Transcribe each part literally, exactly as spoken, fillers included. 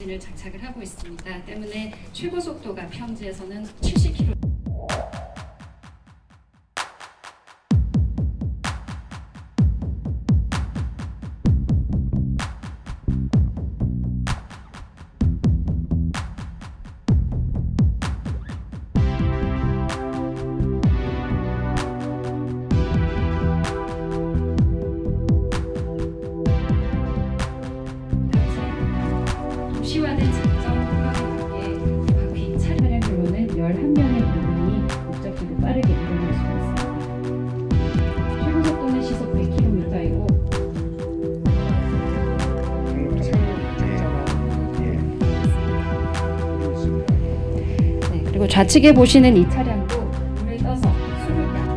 을 장착을 하고 있습니다. 때문에 최고 속도가 평지에서는 칠십 킬로미터. 도시화된 작전 운영에 의해 바퀴 차량으로는 열한 명의 군인이 목적지로 빠르게 이동할 수 있습니다. 최고 속도는 시속 백 킬로미터이고 네, 그리고 좌측에 보시는 이 차량도 물에 떠서 술을 다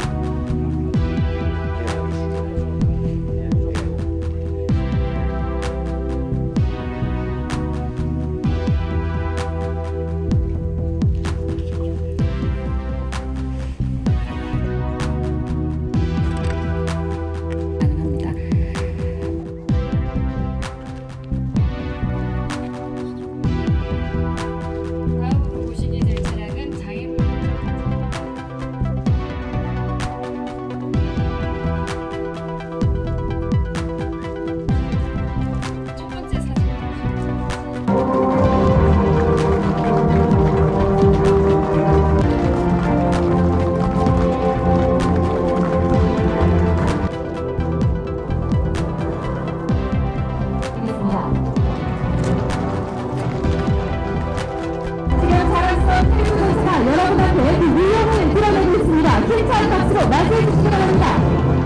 여러분 앞에 그 위험을 드러내고 있습니다. 힘찬 박수로 맞이해 주시기 바랍니다.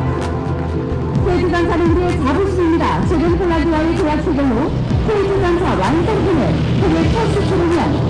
K주장차는 우리의 자부심입니다. 최근 폴란드와의 계약 체결 후 K주장차 완성 후에 해외 첫 수출을 위한